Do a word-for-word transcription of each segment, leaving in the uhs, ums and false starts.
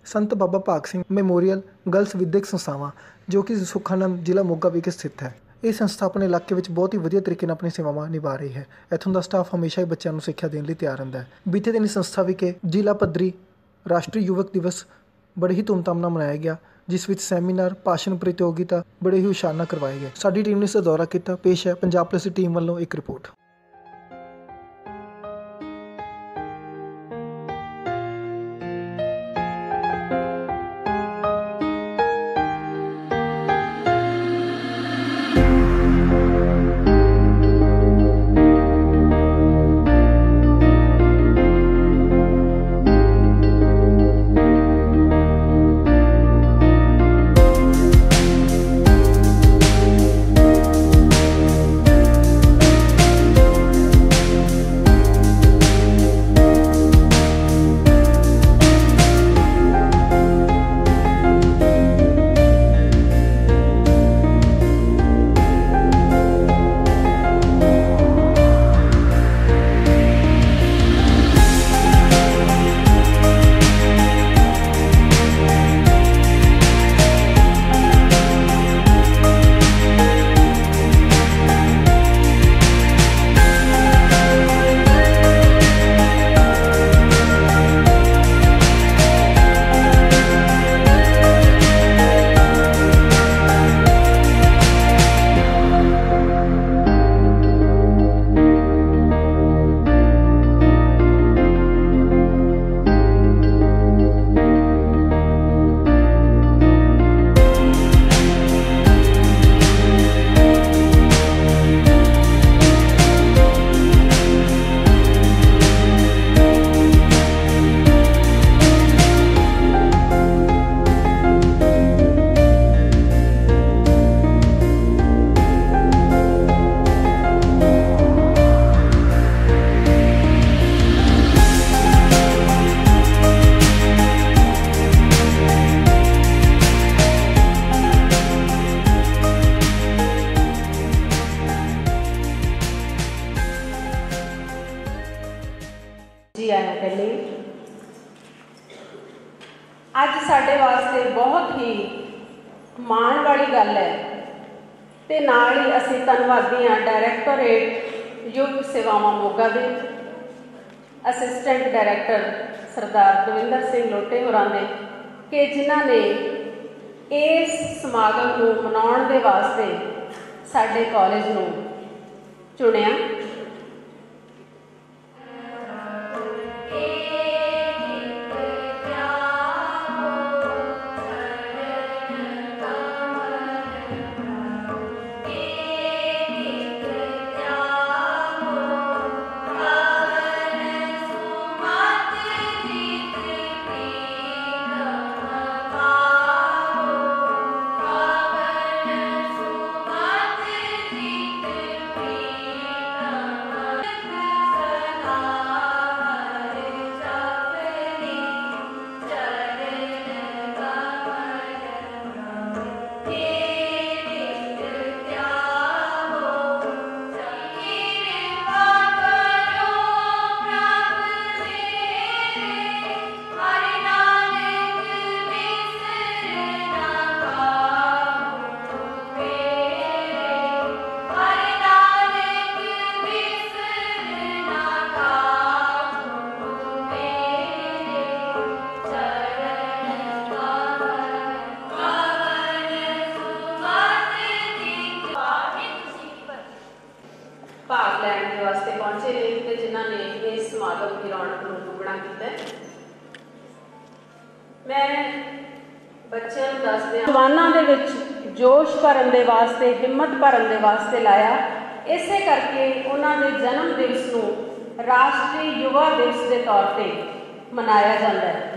संत Baba Bhag Singh मैमोरीअल girls विद्यक संस्थावां जो कि सुखानंद जिला मोगा विखे स्थित है। ਇਹ ਸੰਸਥਾ ਆਪਣੇ ਇਲਾਕੇ ਵਿੱਚ ਬਹੁਤ ਹੀ ਵਧੀਆ ਤਰੀਕੇ ਨਾਲ ਆਪਣੀ ਸੇਵਾਵਾਂ ਨਿਭਾ ਰਹੀ ਹੈ। ਇੱਥੋਂ ਦਾ ਸਟਾਫ ਹਮੇਸ਼ਾ ਹੀ ਬੱਚਿਆਂ ਨੂੰ ਸਿੱਖਿਆ ਦੇਣ ਲਈ ਤਿਆਰ ਰਹਿੰਦਾ ਹੈ। ਬੀਤੇ ਦਿਨ ਇਸ ਸੰਸਥਾ ਵਿਖੇ ਜ਼ਿਲ੍ਹਾ ਪੱਧਰੀ ਰਾਸ਼ਟਰੀ ਯੁਵਕ ਦਿਵਸ ਬੜੇ ਹੀ ਧੂਮਧਾਮ ਨਾਲ ਮਨਾਇਆ ਗਿਆ, ਜਿਸ ਵਿੱਚ ਸੈਮੀਨਾਰ, ਭਾਸ਼ਣ ਪ੍ਰਤੀਯੋਗਿਤਾ ਬੜੇ ਹੀ ਹੁਸ਼ਿਆਰ ਨਾਲ ਕਰਵਾਏ ਗਏ। ਸਾਡੀ ਟੀਮ ਨੇ ਇਸ ਦਾ ਦੌਰਾ ਕੀਤਾ। ਪੇਸ਼ ਹੈ ਪੰਜਾਬ ਪੁਲਿਸ ਦੀ ਟੀਮ ਵੱਲੋਂ ਇੱਕ ਰਿਪੋਰਟ। जी आया पहले अज साडे वास्ते बहुत ही माण वाली गल है ते नाल ही असीं धन्नवादी हाँ डायरैक्टोरेट युवक सेवावां मोगा दे असिस्टेंट डायरैक्टर सरदार दविंदर सिंह लोटे होरां दे कि जिन्हां ने इस समागम नूं मनाउण दे वास्ते साडे कॉलेज नूं चुनिया। भाग लैण के वास्ते पहुंचे ने ते जिन्हां ने इस समागम की रौनक नूं दुगना कीता। मैं बच्चों नूं दसदे जवानां दे विच जोश भरन दे वास्ते, हिम्मत भरन दे वास्ते लाया। इसे करके उन्हां दे जन्म दिवस नूं राष्ट्रीय युवा दिवस के तौर पर मनाया जाता है।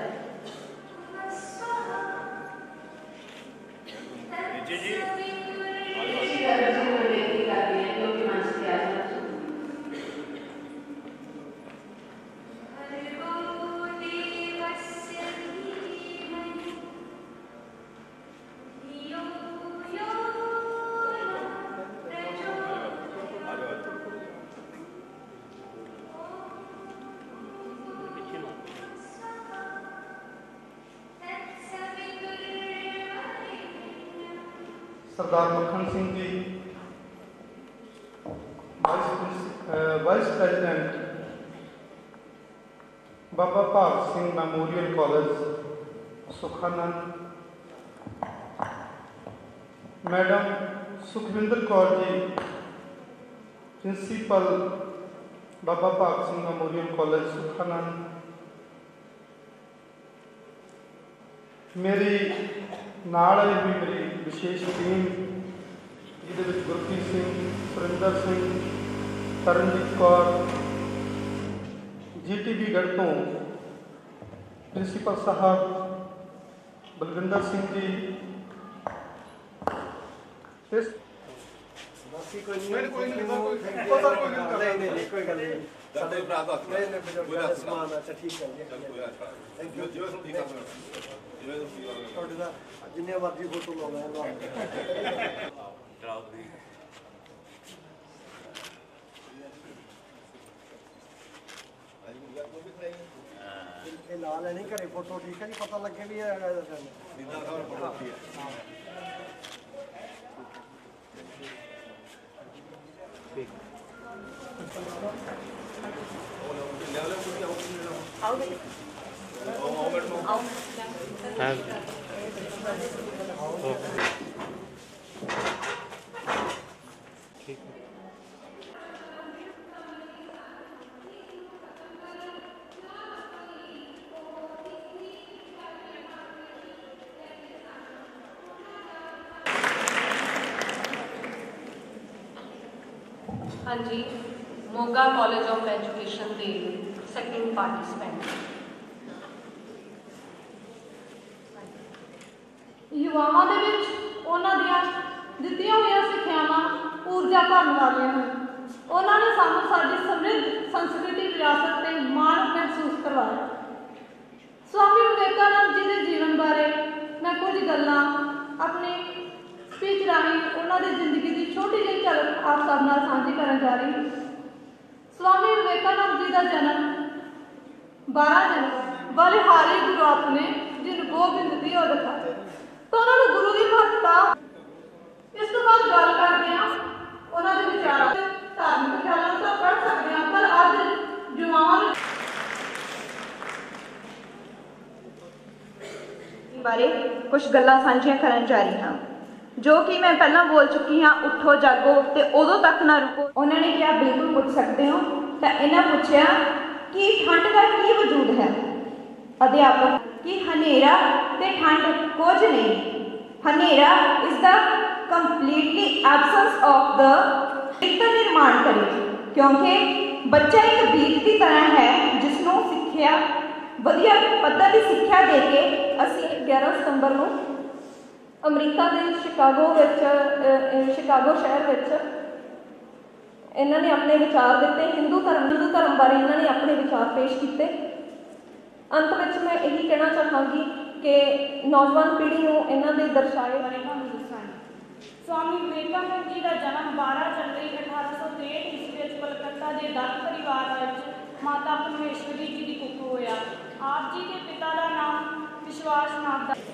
Sardar Makhan Singh ji, vice vice president Baba Bhag Singh memorial college Sukhanand, madam Sukhwinder Kaur ji, principal Baba Bhag Singh memorial college Sukhanand, मेरी नाल आई हुई मेरी विशेष टीम जिहदे विच Gurpreet Singh, Surinder Singh, Tarnjeet Kaur, G T B Garh तो प्रिंसीपल साहब बलविंदर सिंह जी, इस जिन्ने मर्जी फोटो लाओ ला लेनी घरे फोटो, ठीक है जी, पता लगे भी हाँ जी, मोगा कॉलेज ऑफ एजुकेशन के सैकेंड पार्टिसिपेंट युवाओं के विच उन्हां दियां दित्तियां होईयां सिक्ख्यावां ऊर्जा भरन वालियां हन। उन्होंने सानू साडी समृद्ध संस्कृति विरासत ते माण महसूस करवाया। स्वामी विवेकानंद जी के जीवन बारे मैं कुछ गल्लां अपनी स्पीच राही उन्होंने जिंदगी की छोटी जी झलक आप सब नाल साझी करन जा रही हूँ। स्वामी विवेकानंद जी का जन्म बारह जनवरी बलिहारी गुरु अपने जिन गोबिंद दी ओर रखा तो उन्होंने गुरु की महत्ता इस तो बाद गल करते हैं उन्होंने विचारों धार्मिक ख्यालों तो पढ़ सकते हैं, पर अज युवाओं बारे कुछ गल्लां साझियां करन जा रही हाँ, जो कि मैं पहला बोल चुकी हाँ। उठो जागो ते उदों तक ना रुको। उन्होंने क्या बिल्कुल पूछ सकते हो, तो इन्हें पूछा कि ठंड का की वजूद है। अध्यापक कि हनेरा ते ठंड कुछ नहीं, हनेरा is the completely absence of the का निर्माण करे, क्योंकि बच्चा एक बीज की तरह है जिसनों सिक्ख्या वधिया पद्धर की सिक्ख्या दे के असी ग्यारह सितंबर को अमरीका के शिकागो विच शिकागो शहर विच इन्होंने अपने विचार दिते। हिंदू धर्म हिंदू धर्म बारे इन्होंने अपने विचार पेश किए। अंत में मैं यही कहना चाहांगी कि नौजवान पीढ़ी को इन्हों के दर्शाए बारे तुहानूं दसांगी। स्वामी विवेकानंद जी का जन्म बारह जनवरी अठारह सौ तेरह ईस्वी कलकत्ता के दत्त परिवार में माता परमेश्वरी जी की कुख होया। आप जी के पिता का नाम विश्वास नाथ दा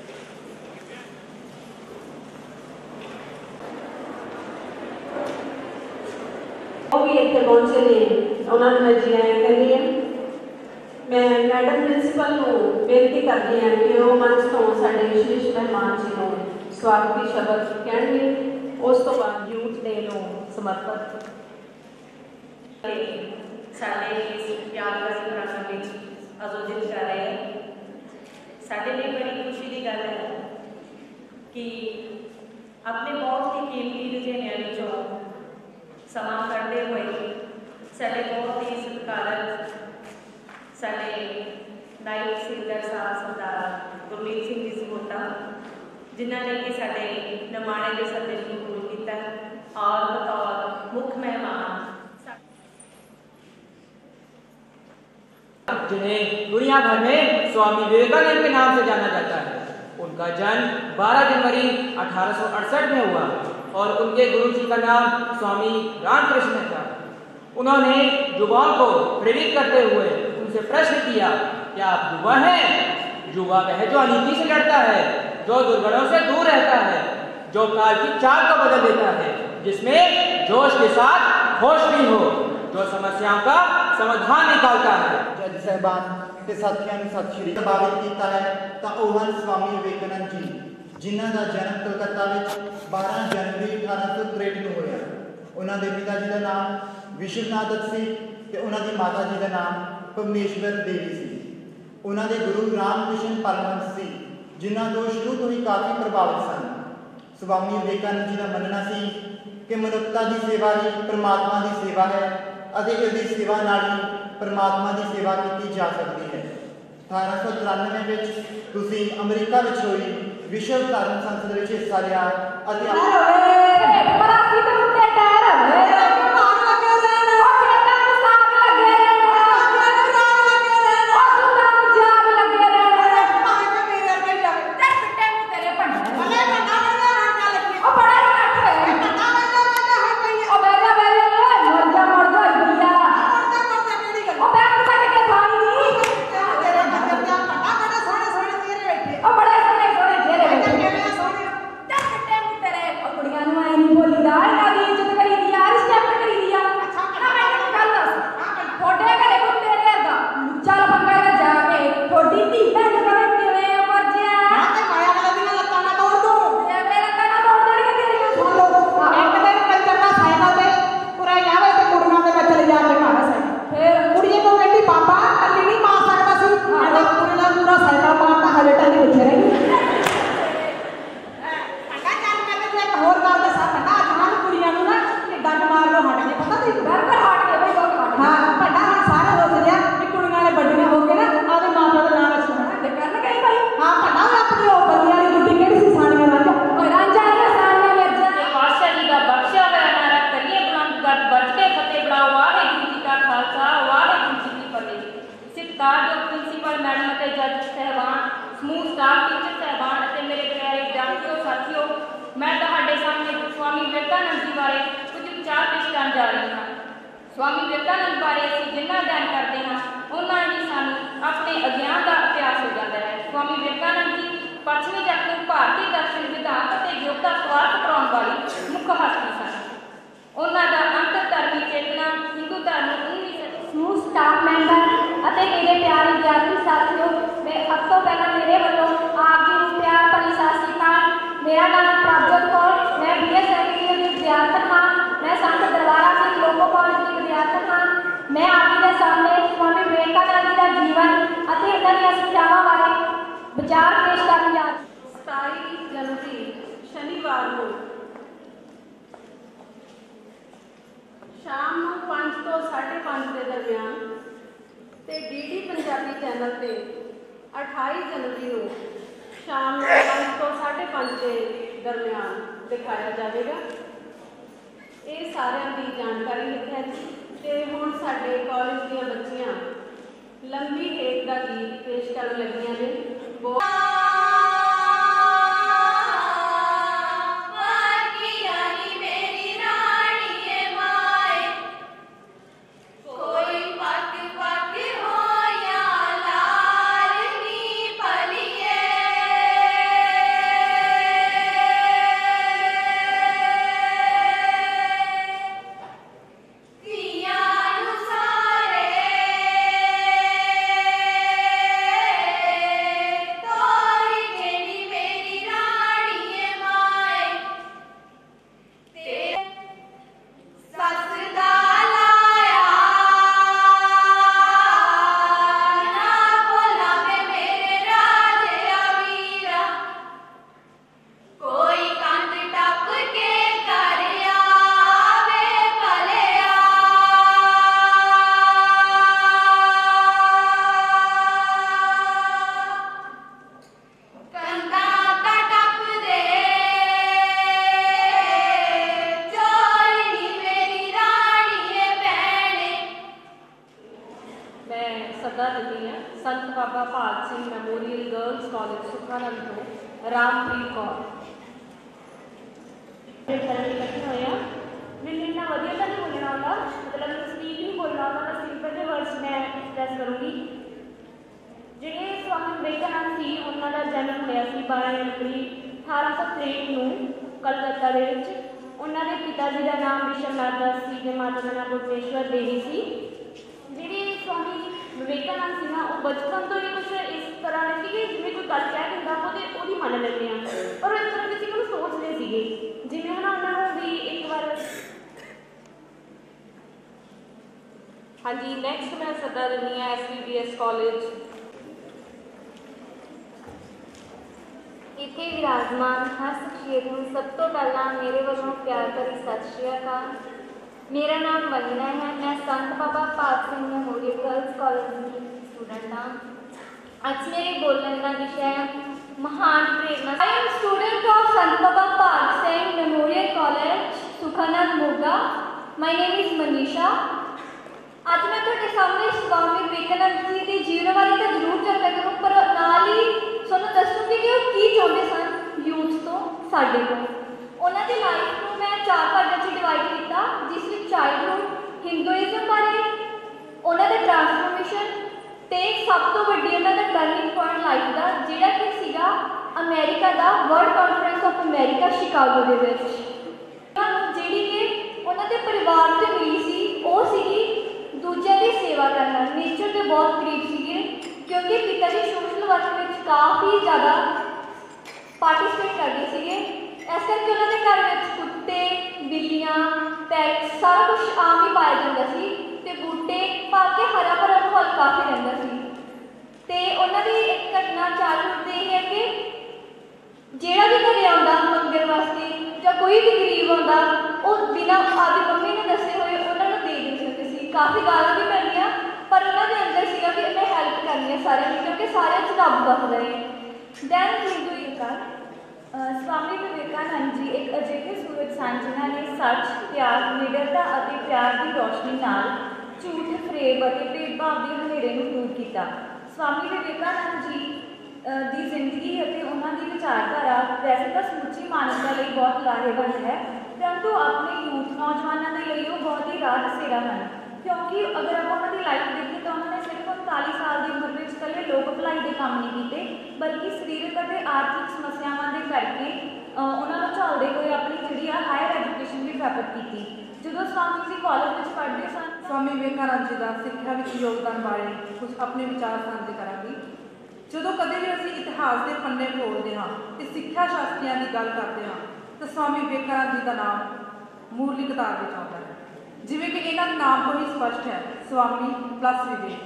ਉਹ ਵੀ ਇੱਥੇ ਪਹੁੰਚੇ ਨੇ, ਉਹਨਾਂ ਨੂੰ ਮੈਂ ਜੀ ਆਇਆਂ ਕਹਿੰਦੀ ਹਾਂ। ਮੈਂ ਮੈਡਮ ਪ੍ਰਿੰਸੀਪਲ ਨੂੰ ਬੇਨਤੀ ਕਰਦੀ ਹਾਂ ਕਿ ਉਹ ਮੰਚ ਤੋਂ ਸਾਡੇ ਵਿਸ਼ੇਸ਼ ਮਹਿਮਾਨ ਜੀ ਨੂੰ ਸਵਾਗਤੀ ਸ਼ਬਦ ਕਹਿਣਗੇ। ਉਸ ਤੋਂ ਬਾਅਦ ਯੂਥ ਡੇ ਨੂੰ ਸਮਰਪਿਤ ਸਾਡੇ ਇਸ ਪਿਆਰ ਭਰੇ ਪ੍ਰੋਗਰਾਮ ਵਿੱਚ ਆਯੋਜਿਤ ਕਰ ਰਹੇ ਹਾਂ। ਸਾਡੇ ਲਈ ਬੜੀ ਖੁਸ਼ੀ ਦੀ ਗੱਲ ਹੈ ਕਿ ਆਪਣੇ ਬਹੁਤ ਹੀ ਕੀਮਤੀ ਰੁਝੇਵਿਆਂ ਵਿੱਚੋਂ ਸਮਾਂ ਕੱਢਦੇ ਹੋਏ ਸਾਡੇ ਬਹੁਤ ਹੀ ਸਤਿਕਾਰਤ ਸਾਡੇ ਨਾਇਬ ਸਿੰਗਰ ਸਾਹਿਬ ਸਰਦਾਰ ਗੁਰਮੀਤ ਸਿੰਘ ਜੀ ਸਹੋਤਾ, ਜਿਨ੍ਹਾਂ ਨੇ ਕਿ ਸਾਡੇ ਨਮਾਣੇ ਦੇ ਸੱਦੇ ਨੂੰ ਕਬੂਲ ਕੀਤਾ ਔਰ ਬਤੌਰ ਮੁੱਖ ਮਹਿਮਾਨ जिन्हें दुनिया भर में स्वामी विवेकानंद के नाम से जाना जाता है। उनका जन्म बारह जनवरी अठारह सौ अड़सठ में हुआ और उनके गुरु जी का नाम स्वामी रामकृष्ण था। उन्होंने युवाओं को प्रेरित करते हुए उनसे प्रश्न किया, क्या आप युवा हैं? युवा वह जो अनीति से लड़ता है, जो दुर्गुणों से दूर रहता है, जो काल की चाल को बदल देता है, जिसमें जोश के साथ होश भी हो, जो समस्याओं का समाधान निकालता है। जज साहबान ते साथियों ने सत श्री प्रभावित किया है तो वह हैं स्वामी विवेकानंद जी, जिन्हों का जन्म कलकत्ता में बारह जनवरी अठारह सौ तिरसठ में होया। उन्होंने पिता जी का नाम विश्वनाथ सी ते उन्होंने माता जी का नाम परमेश्वर देवी सी। उन्होंने गुरु रामकृष्ण परमहंस सी, जिन्हों तो शुरू तो ही काफ़ी प्रभावित सन। स्वामी विवेकानंद जी का मनना सी कि मनुष्यता की सेवा ही परमात्मा की सेवा है और इसकी सेवा नाल ही परमात्मा की सेवा की जा सकती है। अठारह सौ तिरानवे में तुसी अमरीका में हुई विश्व धर्म संसद में हिस्सा लिया स्वामी विवेकानंद बारे असीं जिन्ना अध्ययन करते हैं उन्ना ही सानू अपने अज्ञान का अभ्यास हो जाता है। स्वामी विवेकानंद जी पश्चिमी जगत नूं भारतीय दर्शन विधान और योगता स्वार्थ कराउण वाली मुख हस्ती सन। उन्हां दा अंतर धर्मी चेतना हिंदू धर्म उन्नीस समूह स्टाफ मैंबर और मेरे प्यारे विद्यार्थी साथियों, मैं अब तो पहला मेरे वालों आप जी नूं प्यार भरी सत श्री अकाल। मेरा नाम प्रभजोत कौर, मैं बी एस सेकेंडरी की विद्यार्थी हाँ। मैं संत दरबारा सिंह लोको कॉलेज की विद्यार्थी हाँ। मैं आप जी के सामने स्वामी विवेकानंद जी का जीवन और उन्होंने शिक्षावां बारे विचार पेश करने जा सताई जनवरी शनिवार को शाम पाँच तो साढ़े पाँच के दरमियान ते डी डी पंजाबी चैनल से अठाई जनवरी को शाम पाँच तो साढ़े पाँच के दरमियान दिखाया जाएगा। ये सारिਆਂ ਦੀ जानकारी लिखा जी। तो हुण साडे कॉलेज ਦੀਆਂ ਬੱਚੀਆਂ लंबी हेट का गीत पेश कर लगियां ने। Sant Baba Bhag Singh memorial girls college Sukhanand तो रामप्रीत कौर इकट्ठे होया। मैंने इन्ना वधिया तो नहीं बोलना होगा, मतलब स्पीड नहीं बोलना होगा, मैं सिंपल के वर्ड्स में एक्सप्रैस करूँगी। जिहड़े स्वामी विवेकानंद सी उन्हों का जन्म होया सी बारह जनवरी अठारह सौ तिरसठ नूं कलकत्ता ਦੇ ਵਿੱਚ। ਉਹਨਾਂ ਦੇ ਪਿਤਾ ਜੀ ਦਾ ਨਾਮ ਵਿਸ਼ਵਨਾਥ ਦਾਸ ਸੀ ਤੇ ਮਾਤਾ ਦਾ ਨਾਮ ਭੁਵਨੇਸ਼ਵਰ ਦੇਵੀ ਸੀ। ਜਿਹੜੇ ਸਵਾਮੀ ਵਿਵੇਕਾਨੰਦ ਸੀ ਨਾ, ਉਹ ਬਚਪਨ ਤੋਂ ਹੀ ਕੁਛ ਇਸ ਤਰ੍ਹਾਂ ਦੇ ਸੀਗੇ, ਜਿਵੇਂ ਕੋਈ ਗੱਲ ਕਹਿ ਦਿੰਦਾ ਉਹਦੇ ਉਹਦੀ ਮੰਨ ਲੈਂਦੇ ਆ, ਪਰ ਉਹ ਇਸ ਤਰ੍ਹਾਂ ਕਿਸੇ ਨੂੰ ਸੋਚਦੇ ਸੀਗੇ। ਜਿਵੇਂ ਹੈ ਨਾ ਉਹਨਾਂ ਨੂੰ ਵੀ ਇੱਕ ਵਾਰ, ਹਾਂਜੀ ਨੈਕਸਟ ਮੈਂ ਸੱਦਾ ਦਿੰਦੀ ਹਾਂ S V B S college. ਇੱਥੇ ਵਿਰਾਜਮਾਨ ਹਰ ਸ਼ਖਸੀਅਤ ਨੂੰ ਸਭ ਤੋਂ ਪਹਿਲਾਂ ਮੇਰੇ ਵੱਲੋਂ ਪਿਆਰ ਭਰੀ ਸਤਿ ਸ਼੍ਰੀ ਅਕਾਲ। ਮੇਰਾ ਨਾਮ ਵੰਦਨਾ ਹੈ। ਮੈਂ Sant Baba Bhag Singh memorial girls college ਦੀ ਸਟੂਡੈਂਟ ਹਾਂ। ਅੱਜ ਮੇਰੇ ਬੋਲਣ ਦਾ ਵਿਸ਼ਾ ਹੈ ਮਹਾਨ ਪ੍ਰੇਰਨਾ। I am student of Sant Baba Bhag Singh Memorial College, Sukhanand, Moga. My name is Manisha. ਅੱਜ ਮੈਂ ਤੁਹਾਡੇ ਸਾਹਮਣੇ ਸਵਾਮੀ ਵਿਵੇਕਾਨੰਦ ਜੀ ਦੇ ਜੀਵਨ ਬਾਰੇ ਤਾਂ ਜ਼ਰੂਰ ਚਰਚਾ ਕਰੂੰ, ਪਰ ਨਾਲ ਹੀ ਤੁਹਾਨੂੰ ਦੱਸੂੰਗੀ ਕਿ ਉਹ ਕੀ ਚਾਹੁੰਦੇ ਸਨ ਯੂਥ ਤੋਂ, ਸਾਡੇ ਤੋਂ। ਉਹਨਾਂ ਦੀ ਲਾਈਫ ਨੂੰ ਮੈਂ ਚਾਰ ਭਾਗਾਂ 'ਚ ਡਿਵਾਈਡ ਕੀਤਾ, ਜਿਸ ਵਿੱਚ ਚਾਈਲਡਹੁੱਡ, ਹਿੰਦੂਇਜ਼ਮ ਬਾਰੇ, ਉਹਨਾਂ ਦੇ ਟ੍ਰਾਂਸਫੋਰਮੇਸ਼ਨ ਤੇ ਸਭ ਤੋਂ ਵੱਡੀ ਉਹਨਾਂ ਦਾ ਟਰਨਿੰਗ ਪੁਆਇੰਟ ਲਾਈਫ ਦਾ, ਜਿਹੜਾ ਕਿ ਸੀਗਾ ਅਮਰੀਕਾ ਦਾ world conference of America Chicago ਦੇ ਵਿੱਚ। ਜਿਹੜੀ ਕਿ ਉਹਨਾਂ ਦੇ ਪਰਿਵਾਰ 'ਚ ਮਿਲੀ ਸੀ, ਉਹ ਸੀਗੀ ਦੂਜਿਆਂ ਦੀ ਸੇਵਾ ਕਰਨਾ। ਨੇਚਰ ਦੇ ਬਹੁਤ ਕਰੀਬ ਸੀਗੇ, ਕਿਉਂਕਿ ਪਿਤਾ ਜੀ ਸੋਸ਼ਲ ਵਰਕ ਵਿੱਚ ਕਾਫੀ ਜ਼ਿਆਦਾ ਪਾਰਟੀਸਪੇਟ ਕਰਦੇ ਸੀਗੇ। ਇਸ ਕਰਕੇ ਉਹਨਾਂ ਦੇ ਘਰ ਵਿੱਚ ਕੁੱਤੇ, ਬਿੱਲੀਆਂ, ਪੈਟਸ ਸਾਰਾ ਕੁਛ ਆਮ ਹੀ ਪਾਇਆ ਜਾਂਦਾ ਸੀ ਤੇ ਬੂਟੇ ਪਾ ਕੇ ਹਰਾ ਭਰਾ ਮਾਹੌਲ ਕਾਫੀ ਰਹਿੰਦਾ ਸੀ। ਤੇ ਉਹਨਾਂ ਦੀ ਇੱਕ ਘਟਨਾ ਚਾਈਲਡਹੁੱਡ ਦੀ ਇਹ ਹੈ ਕਿ ਜਿਹੜਾ ਵੀ ਘਰੇ ਆਉਂਦਾ ਮੰਗਣ ਵਾਸਤੇ ਜਾਂ ਕੋਈ ਵੀ ਗਰੀਬ ਆਉਂਦਾ, ਉਹ ਬਿਨਾਂ ਆਪਦੀ ਮੰਮੀ ਨੇ ਦੱਸੇ ਹੋਏ ਉਹਨਾਂ ਨੂੰ ਦੇ ਦਿੰਦੇ ਹੁੰਦੇ ਸੀ। ਕਾਫੀ ਗਾਲਾਂ ਵੀ ਪੈਂਦੀਆਂ, ਪਰ ਉਹਨਾਂ ਦੇ ਅੰਦਰ ਸੀਗਾ ਕਿ ਮੈਂ ਹੈਲਪ ਕਰਨੀ ਹੈ ਸਾਰਿਆਂ ਦੀ, ਕਿਉਂਕਿ ਸਾਰਿਆਂ 'ਚ ਰੱਬ ਵਸਦਾ ਹੈ। Then Hinduism. ਸਵਾਮੀ ਵਿਵੇਕਾਨੰਦ ਜੀ ਇੱਕ ਅਜਿਹੇ ਸੂਰਜ ਸਨ ਜਿਨ੍ਹਾਂ ਨੇ ਸੱਚ, ਤਿਆਗ, ਨਿਡਰਤਾ ਅਤੇ ਪਿਆਰ ਦੀ ਰੋਸ਼ਨੀ ਨਾਲ ਝੂਠ, ਫਰੇਬ ਅਤੇ ਭੇਦਭਾਵ ਦੇ ਹਨੇਰੇ ਨੂੰ ਦੂਰ ਕੀਤਾ। ਸਵਾਮੀ ਵਿਵੇਕਾਨੰਦ ਜੀ ਦੀ ਜ਼ਿੰਦਗੀ ਅਤੇ ਉਹਨਾਂ ਦੀ ਵਿਚਾਰਧਾਰਾ ਵੈਸੇ ਤਾਂ ਸਮੁੱਚੀ ਮਾਨਵਤਾ ਲਈ ਬਹੁਤ ਲਾਹੇਵੰਦ ਹੈ, ਪਰੰਤੂ ਆਪਣੇ ਯੂਥ ਨੌਜਵਾਨਾਂ ਦੇ ਲਈ ਉਹ ਬਹੁਤ ਹੀ ਰਾਹ ਦਸੇਰਾ ਹਨ। ਕਿਉਂਕਿ ਅਗਰ ਆਪਾਂ ਉਹਨਾਂ ਦੀ ਲਾਈਫ ਦੇਖੀਏ ਤਾਂ ਉਹਨਾਂ ਨੇ ਸਿਰਫ ਉਨਤਾਲੀ ਸਾਲ ਦੀ ਉਮਰ ਵਿੱਚ ਇਕੱਲੇ ਲੋਕ ਭਲਾਈ ਦੇ ਕੰਮ ਨਹੀਂ ਕੀਤੇ, ਬਲਕਿ ਸਰੀਰਕ ਅਤੇ ਆਰਥਿਕ ਸਮੱਸਿਆਵਾਂ ਦੇ ਕਰਕੇ ਉਹਨਾਂ ਨੂੰ ਝੱਲਦੇ ਹੋਏ ਆਪਣੀ ਜਿਹੜੀ ਆ ਹਾਇਰ ਐਜੂਕੇਸ਼ਨ ਵੀ ਪ੍ਰਾਪਤ ਕੀਤੀ। ਜਦੋਂ ਸਵਾਮੀ ਜੀ ਕਾਲਜ ਵਿੱਚ ਪੜ੍ਹਦੇ ਸਨ, ਸਵਾਮੀ ਵਿਵੇਕਾਨੰਦ ਜੀ ਦਾ ਸਿੱਖਿਆ ਵਿੱਚ ਯੋਗਦਾਨ ਬਾਰੇ ਕੁਝ ਆਪਣੇ ਵਿਚਾਰ ਸਾਂਝੇ ਕਰਾਂਗੀ। ਜਦੋਂ ਕਦੇ ਵੀ ਅਸੀਂ ਇਤਿਹਾਸ ਦੇ ਪੰਨੇ ਖੋਲ੍ਹਦੇ ਹਾਂ ਤੇ ਸਿੱਖਿਆ ਸ਼ਾਸਤਰੀਆਂ ਦੀ ਗੱਲ ਕਰਦੇ ਹਾਂ ਤਾਂ ਸਵਾਮੀ ਵਿਵੇਕਾਨੰਦ ਜੀ ਦਾ ਨਾਮ ਮੂਰਲੀ ਕਤਾਰ ਵਿੱਚ ਆਉਂਦਾ ਹੈ। ਜਿਵੇਂ ਕਿ ਇਹਨਾਂ ਦੇ ਨਾਮ ਤੋਂ ਹੀ ਸਪਸ਼ਟ ਹੈ, ਸਵਾਮੀ ਪਲੱਸ ਵਿਵੇਕ,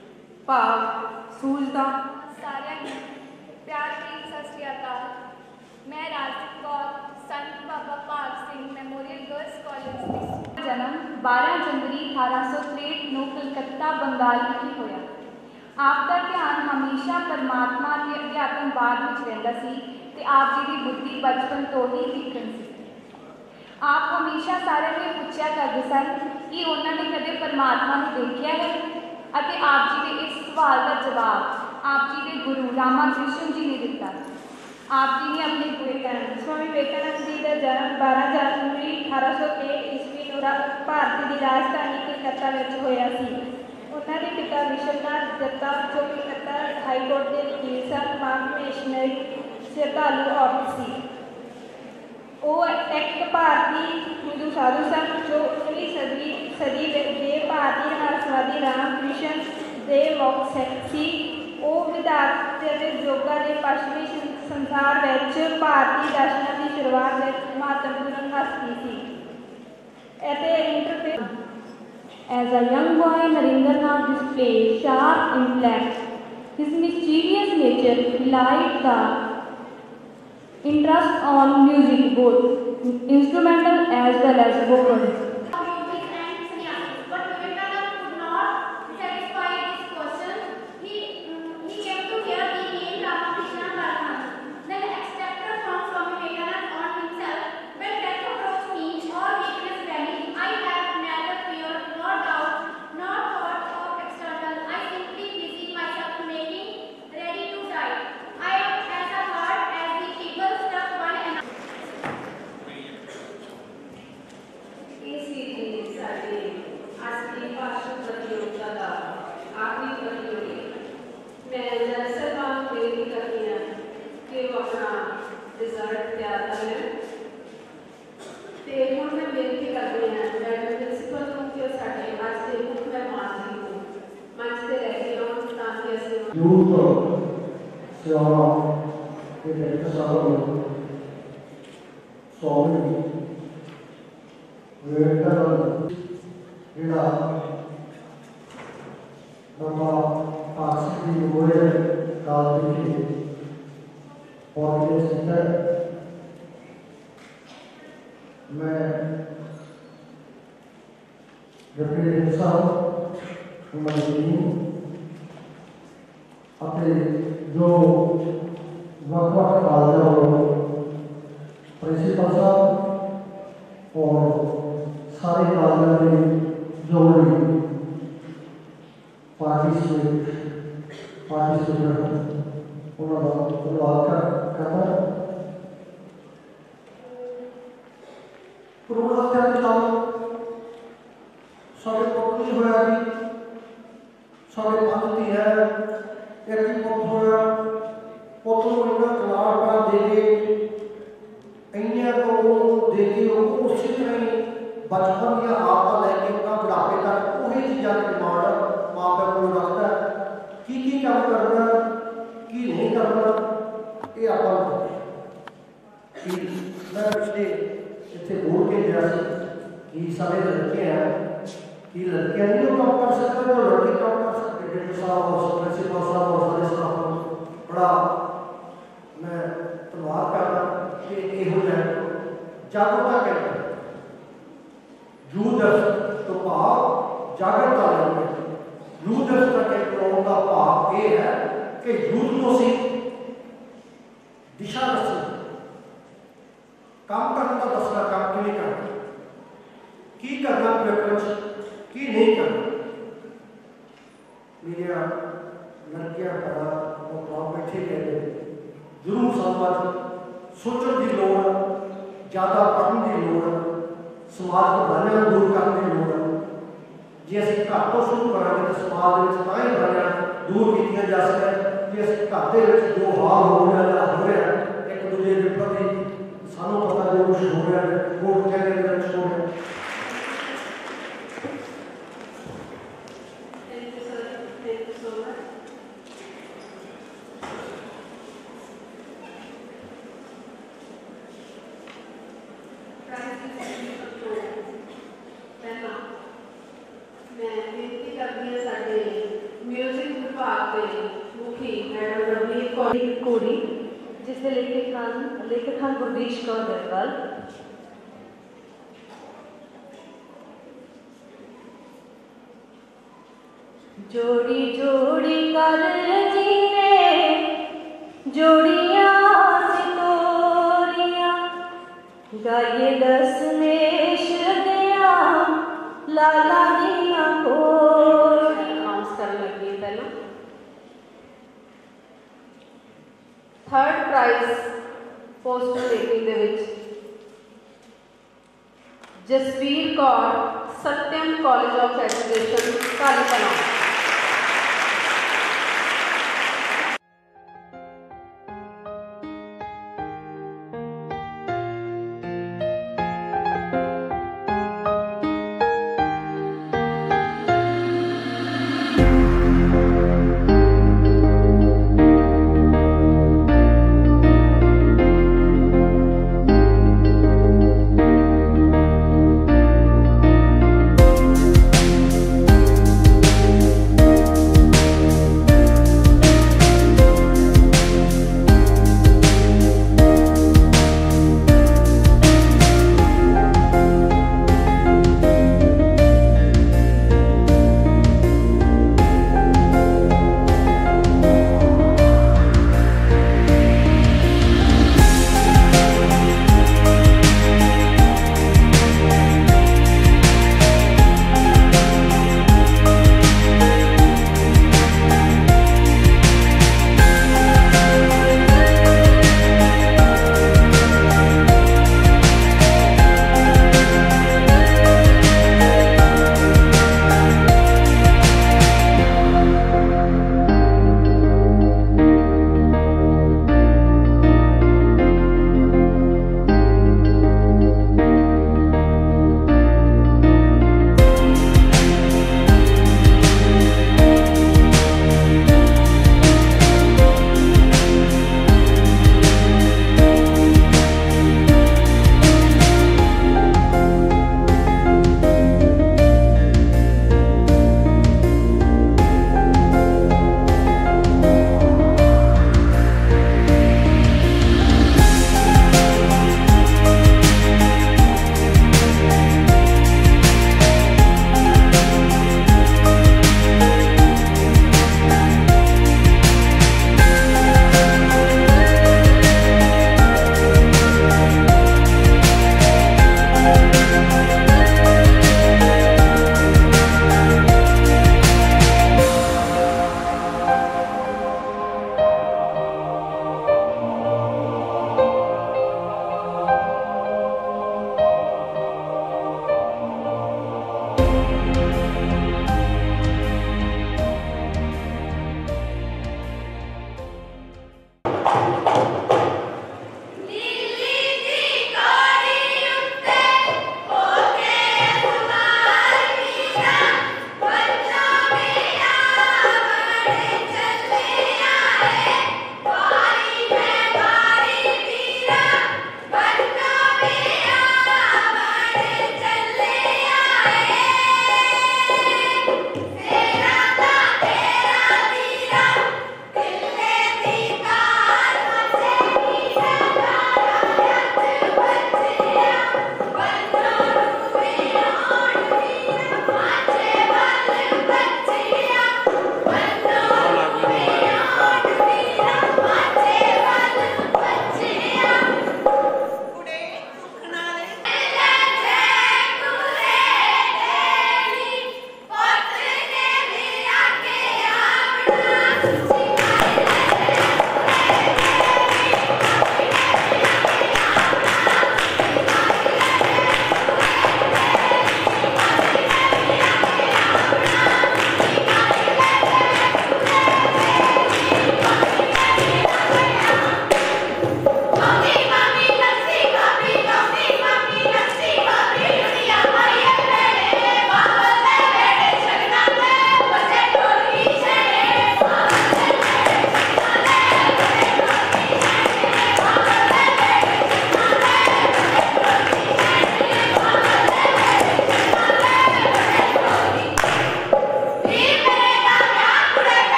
ਭਾਵ ਸੂਝਦਾ। ਸਾਰਿਆਂ ਨੂੰ ਪਿਆਰ ਭਰੀ ਸਤਿ ਸ਼੍ਰੀ ਅਕਾਲ। ਮੈਂ Rajdeep Kaur, Sant Baba Bhag Singh memorial girls college ਦੀ। ਜਨਮ ਬਾਰਾਂ ਜਨਵਰੀ ਅਠਾਰਾਂ ਸੌ ਤ੍ਰੇਹਠ ਨੂੰ ਕਲਕੱਤਾ, ਬੰਗਾਲ ਵਿਖੇ ਹੋਇਆ। ਆਪ ਦਾ ਧਿਆਨ ਹਮੇਸ਼ਾ ਪਰਮਾਤਮਾ ਅਤੇ ਅਧਿਆਤਮਵਾਦ ਵਿੱਚ ਰਹਿੰਦਾ ਸੀ ਤੇ ਆਪ ਜੀ ਦੀ ਬੁੱਧੀ ਬਚਪਨ ਤੋਂ ਹੀ ਵਿਕਣ ਸੀ। ਆਪ ਹਮੇਸ਼ਾ ਸਾਰਿਆਂ ਨੂੰ ਪੁੱਛਿਆ ਕਰਦੇ ਸਨ ਕਿ ਉਹਨਾਂ ਨੇ ਕਦੇ ਪਰਮਾਤਮਾ ਨੂੰ ਦੇਖਿਆ ਹੈ, ਅਤੇ ਆਪ ਜੀ ਦੇ ਇਸ ਸਵਾਲ ਦਾ ਜਵਾਬ ਆਪ ਜੀ ਦੇ ਗੁਰੂ ਰਾਮਾ ਕ੍ਰਿਸ਼ਨ ਜੀ ਨੇ ਦਿੱਤਾ। ਆਪ ਜੀ ਨੇ ਆਪਣੇ ਵਿਵੇਕਾਨੰਦ ਸਵਾਮੀ ਵਿਵੇਕਾਨੰਦ ਜੀ ਦਾ ਜਨਮ ਬਾਰਾਂ ਜਨਵਰੀ ਅਠਾਰਾਂ ਸੌ ਤੇਹਠ ਈਸਵੀ ਨੂੰ ਭਾਰਤ ਦੀ ਰਾਜਧਾਨੀ ਕਲਕੱਤਾ ਵਿੱਚ ਹੋਇਆ ਸੀ। ਉਹਨਾਂ ਦੇ ਪਿਤਾ ਵਿਸ਼ਵਨਾਥ ਦੱਤਾ, ਜੋ ਕਲਕੱਤਾ ਹਾਈ ਕੋਰਟ ਦੇ ਵਕੀਲ ਸਨ, ਮਾਂ ਕਮਿਸ਼ਨਰੀ ਸ਼ਰਧਾਲੂ ਔਰਤ ਸੀ। ਉਹ ਇੱਕ ਭਾਰਤੀ ਹਿੰਦੂ ਸਾਧੂ ਸਨ ਜੋ ਉਨੀਵੀਂ ਸਦੀ ਸਦੀ ਦੇ ਭਾਰਤੀ ਰਹੱਸਵਾਦੀ ਰਾਮ ਕ੍ਰਿਸ਼ਨ ਦੇ ਮੁੱਖ ਸਿੱਖ ਸੀ। ਉਹ ਵਿਦਿਆਰਥ ਅਤੇ ਯੋਗਾ ਦੇ ਪੱਛਮੀ ਸੰਸਾਰ ਵਿੱਚ ਭਾਰਤੀ ਦਰਸ਼ਨਾਂ ਦੀ ਸ਼ੁਰੂਆਤ ਵਿੱਚ ਮਹੱਤਵਪੂਰਨ ਹਸਤੀ ਸੀ ਅਤੇ interface. As a young boy, Narendranath displayed sharp intellect. His mischievous nature belied the interest on music, both instrumental as well as vocal. सेवावां के डायरेक्टर साहब स्वामी विवेकानंद जिला बाबा भाग सिंह जी मोरे काल विखे पौधे स्थित है। मैं डिप्टी साहब अपने जो वक्-वक् कॉलेजों प्रिंसिपल साहब और सारे कॉलेजों में जो भी पार्टिसिपेट पार्टिसिपेट उन्होंने धन्यवाद करता है। कोरोना के खिलाफ साढ़े पुत नहीं होया जी, साढ़े पंथ धी है एक ही पुत होया, पुत को इन्ना कलार पा दे के इन्निया को दे के उसी तरह ही बचपन या आदत लैके अपना बुढ़ापे तक वही चीज़ों की डिमांड माँ प्यो को रखता है। की की काम करना की नहीं करना ये आप मैं पिछले इतने बोल के गया कि सारे लड़के हैं कि लड़कियां नहीं वो काम कर सकते तो लड़के काम कर सकते। डिप्टी साहब और प्रिंसिपल साहब और सारे स्टाफ को बड़ा मैं धन्यवाद करता कि ये हो जाए जागरूकता कैंप यूथ तो भाव जागरूकता लेंगे। यूथ का कैंप लाने का भाव ये है कि यूथ को सी दिशा दसी काम करने का दसना काम कि नहीं करना की करना प्रेफरेंस की नहीं करना। मेरे लड़कियां पढ़ा और बैठे गए जरूर समाज सोचने की लड़ ज़्यादा पढ़ने की लड़ समाज को भरना दूर करने की लड़ जे असं घर तो शुरू करेंगे तो समाज में ही भरना दूर किया जा सके। जे असं घर के जो हाल हो रहा हो रहा एक दूजे के प्रति सानू पता जो कुछ हो रहा है वो कहने के हो रहा है। जिससे लेखक खान लेखक खान गुरदीश कौर गढ़वाल। जोड़ी जोड़ी कर जीने जोड़ियां सितोरियां गाये दसमेश दिया लाला दिया कोड़ी। अनाउंस करने लगी है पहला थर्ड प्राइज पोस्टर मेकिंग ਦੇ ਵਿੱਚ Jasveer Kaur Satyam college of education Kali Kalan.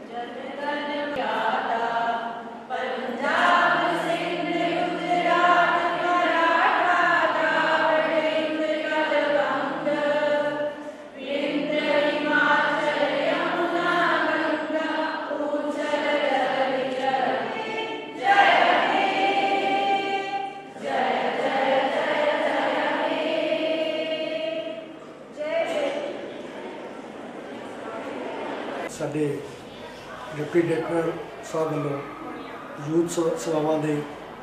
ਸਾਡੇ ਡਿਪਟੀ ਡਾਇਰੈਕਟਰ ਸਾਹਿਬ ਵੱਲੋਂ ਯੂਥ ਸ- ਸੇਵਾਵਾਂ ਦੇ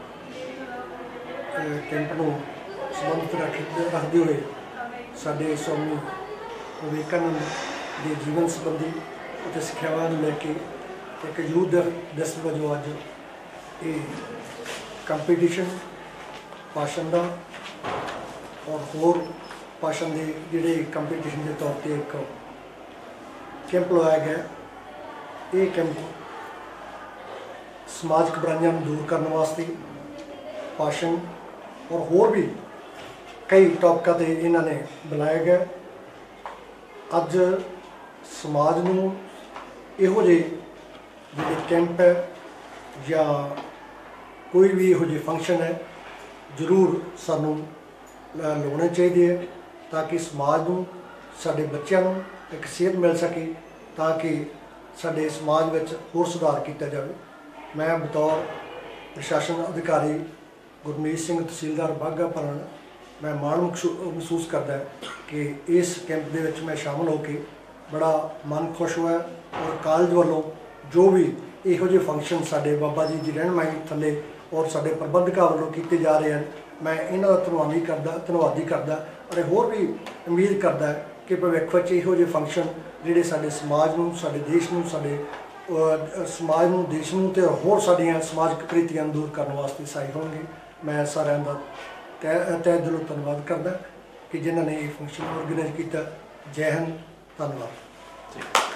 ਅਹ, ਕੈਂਪ ਨੂੰ ਸੰਬੰਧਿਤ ਰੱਖ ਰੱਖਦੇ ਹੋਏ ਸਾਡੇ ਸਵਾਮੀ ਵਿਵੇਕਾਨੰਦ ਦੇ ਜੀਵਨ ਸੰਬੰਧੀ ਅਤੇ ਸਿੱਖਿਆਵਾਂ ਨੂੰ ਲੈ ਕੇ ਇੱਕ ਯੂਥ ਦਿਵਸ ਵਜੋਂ ਅੱਜ ਇਹ ਕੰਪੀਟੀਸ਼ਨ ਭਾਸ਼ਣ ਦਾ ਔਰ ਹੋਰ ਭਾਸ਼ਣ ਦੇ ਜਿਹੜੇ ਕੰਪੀਟੀਸ਼ਨ ਦੇ ਤੌਰ 'ਤੇ ਇੱਕ ਕੈਂਪ ਲਗਾਇਆ ਗਿਆ। ਇਹ ਕੈਂਪ ਸਮਾਜਿਕ ਬੁਰਾਈਆਂ ਨੂੰ ਦੂਰ ਕਰਨ ਵਾਸਤੇ ਭਾਸ਼ਣ ਔਰ ਹੋਰ ਵੀ ਕਈ ਟੌਪਿਕਾਂ 'ਤੇ ਇਹਨਾਂ ਨੇ ਬੁਲਾਇਆ ਗਿਆ। ਅੱਜ ਸਮਾਜ ਨੂੰ ਇਹੋ ਜਿਹੇ ਜਿਹੜੇ ਕੈਂਪ ਹੈ ਜਾਂ ਕੋਈ ਵੀ ਇਹੋ ਜਿਹੇ ਫੰਕਸ਼ਨ ਹੈ ਜ਼ਰੂਰ ਸਾਨੂੰ ਲਾਉਣੇ ਚਾਹੀਦੇ ਹੈ ਤਾਂ ਕਿ ਸਮਾਜ ਨੂੰ ਸਾਡੇ ਬੱਚਿਆਂ ਨੂੰ ਇੱਕ ਸੇਧ ਮਿਲ ਸਕੇ ਤਾਂ ਕਿ ਸਾਡੇ ਸਮਾਜ ਵਿੱਚ ਹੋਰ ਸੁਧਾਰ ਕੀਤਾ ਜਾਵੇ। ਮੈਂ ਬਤੌਰ ਪ੍ਰਸ਼ਾਸਨ ਅਧਿਕਾਰੀ ਗੁਰਮੀਤ ਸਿੰਘ ਤਹਿਸੀਲਦਾਰ ਬਾਘਾ ਪੁਰਾਣਾ ਮੈਂ ਮਾਣ ਮਹਿਸੂਸ ਕਰਦਾ ਕਿ ਇਸ ਕੈਂਪ ਦੇ ਵਿੱਚ ਮੈਂ ਸ਼ਾਮਲ ਹੋ ਕੇ ਬੜਾ ਮਨ ਖੁਸ਼ ਹੋਇਆ ਔਰ ਕਾਲਜ ਵੱਲੋਂ ਜੋ ਵੀ ਇਹੋ ਜਿਹੇ ਫੰਕਸ਼ਨ ਸਾਡੇ ਬਾਬਾ ਜੀ ਦੀ ਰਹਿਨੁਮਾਈ ਥੱਲੇ ਔਰ ਸਾਡੇ ਪ੍ਰਬੰਧਕਾਂ ਵੱਲੋਂ ਕੀਤੇ ਜਾ ਰਹੇ ਹਨ ਮੈਂ ਇਹਨਾਂ ਦਾ ਧੰਨਵਾਦੀ ਕਰਦਾ ਧੰਨਵਾਦੀ ਕਰਦਾ ਔਰ ਹੋਰ ਵੀ ਉਮੀਦ ਕਰਦਾ ਕਿ ਭਵਿੱਖ ਵਿੱਚ ਇਹੋ ਜਿਹੇ ਫੰਕਸ਼ਨ ਜਿਹੜੇ ਸਾਡੇ ਸਮਾਜ ਨੂੰ ਸਾਡੇ ਦੇਸ਼ ਨੂੰ ਸਾਡੇ ਸਮਾਜ ਨੂੰ ਦੇਸ਼ ਨੂੰ ਅਤੇ ਹੋਰ ਸਾਡੀਆਂ ਸਮਾਜਿਕ ਕੁਰੀਤੀਆਂ ਨੂੰ ਦੂਰ ਕਰਨ ਵਾਸਤੇ ਸਹਾਈ ਹੋਣਗੇ। ਮੈਂ ਸਾਰਿਆਂ ਦਾ ਤਹਿ ਤਹਿ ਦਿਲੋਂ ਧੰਨਵਾਦ ਕਰਦਾ ਕਿ ਜਿਨ੍ਹਾਂ ਨੇ ਇਹ ਫੰਕਸ਼ਨ ਆਰਗੇਨਾਈਜ਼ ਕੀਤਾ। ਜੈ ਹਿੰਦ, ਧੰਨਵਾਦ।